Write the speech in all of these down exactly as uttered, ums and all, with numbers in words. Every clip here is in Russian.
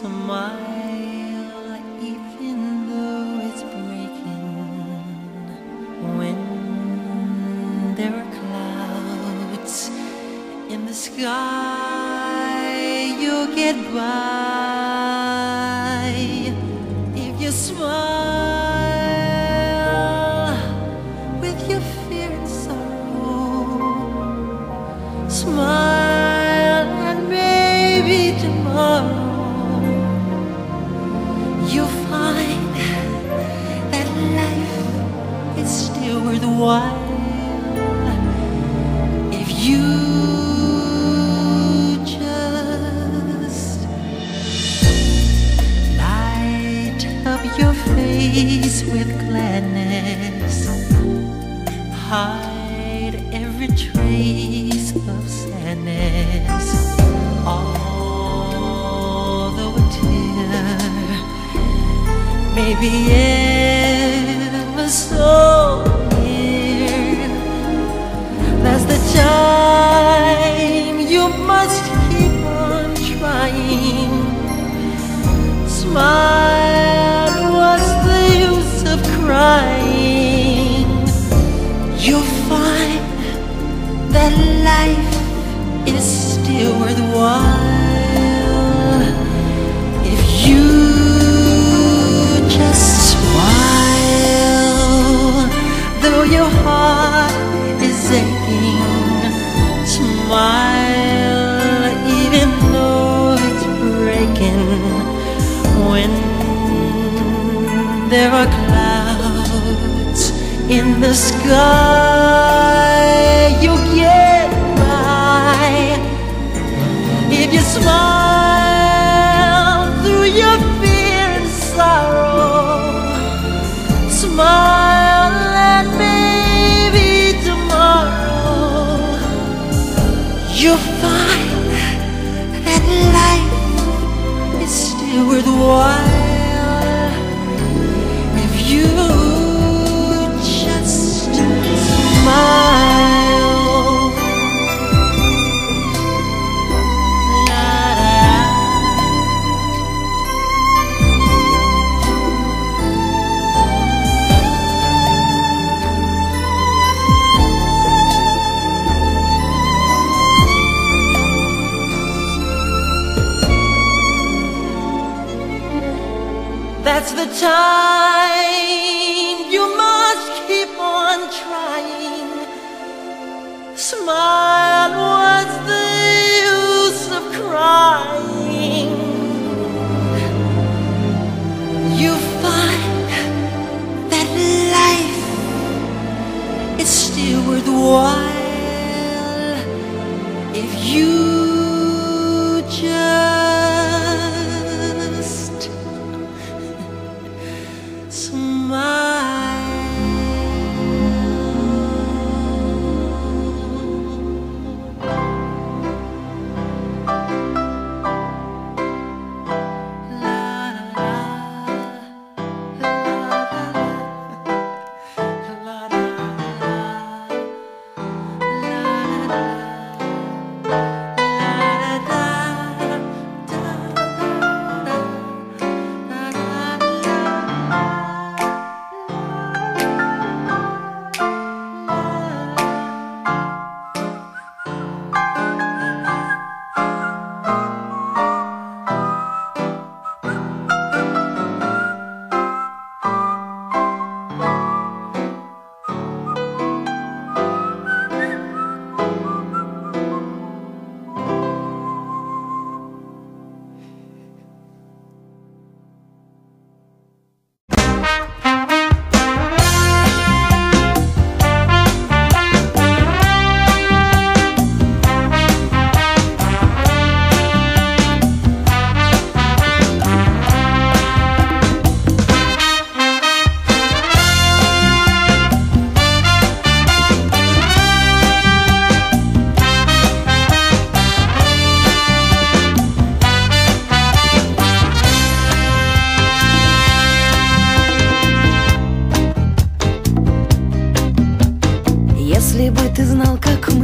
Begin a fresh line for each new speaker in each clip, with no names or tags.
Smile even though it's breaking. When there are clouds in the sky, you'll get by if you smile with your fear and sorrow. Smile and maybe tomorrow you'll find that life is still worthwhile if you just light up your face with gladness, hide every trace of sadness, although a tear may be ever so near. That's the time you must keep on trying. Smile, what's the use of crying? You'll find that life is still worthwhile if you just smile. Though your heart is aching, smile even though it's breaking. When there are clouds in the sky, you'll get by if you smile through your fear and sorrow. Smile and maybe tomorrow you'll find that life is still worthwhile if you just smile. That's the time you must keep on trying. Smile, what's the use of crying? You find that life is still worthwhile if you just smile.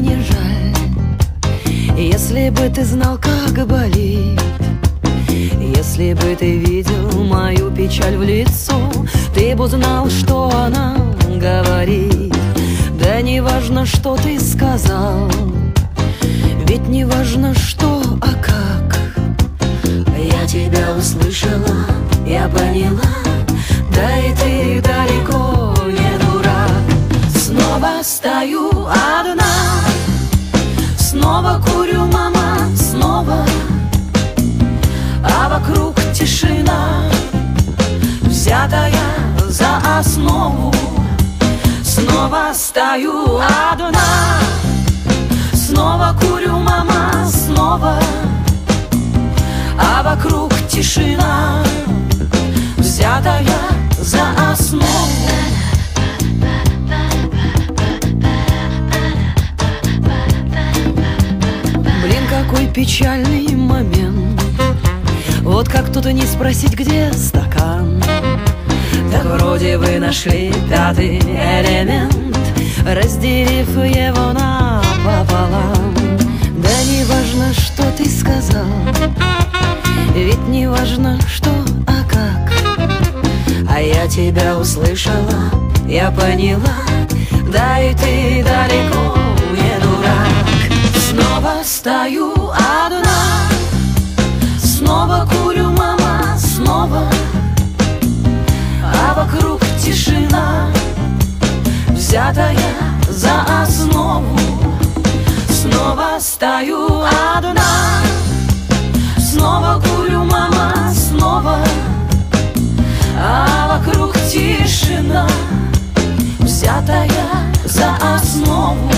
Если бы ты знал, как болит, Если бы ты видел мою печаль в лицо, ты бы узнал, что она говорит. Да не важно, что ты сказал, ведь не важно, что, а как. Я тебя услышала, я поняла, да и ты далеко не дурак. Снова стою одна, снова курю, мама, снова, а вокруг тишина, взятая за основу. Снова стою одна, снова курю, мама, снова, а вокруг тишина, взятая за основу. Блин, какой печальный момент. Вот как тут и не спросить, где стакан. Так вроде вы нашли пятый элемент, разделив его напополам. Да не важно, что ты сказал, ведь не важно, что, а как. А я тебя услышала, я поняла, да и ты далеко не дурак. Снова стою одна, снова курю, мама, снова, а вокруг тишина, взятая за основу. Снова стою одна, снова курю, мама, снова, а вокруг тишина, взятая за основу.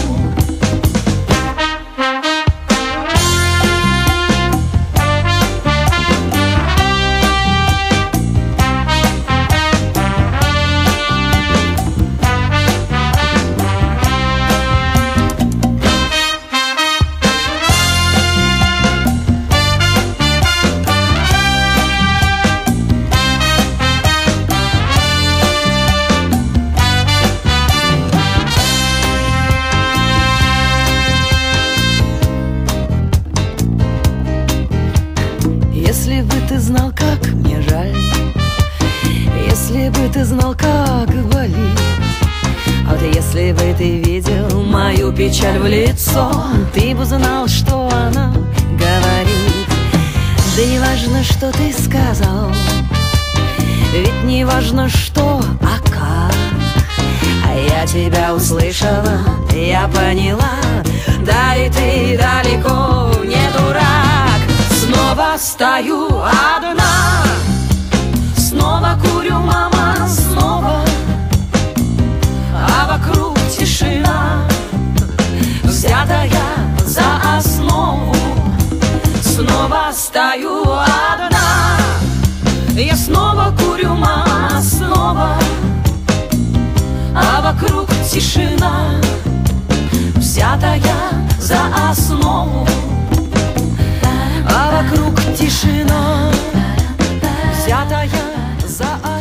Если бы ты знал, как мне жаль, если бы ты знал, как болит. А вот если бы ты видел мою печаль в лицо, ты бы знал, что она говорит. Да не важно, что ты сказал, ведь не важно, что, а как. А я тебя услышала, я поняла, да и ты далеко не дурак. Снова стою одна, снова курю, мама, снова, а вокруг тишина, взятая за основу. Снова стою одна, я снова курю, мама, снова, а вокруг тишина, взятая за основу. А вокруг тишина, взятая за основу.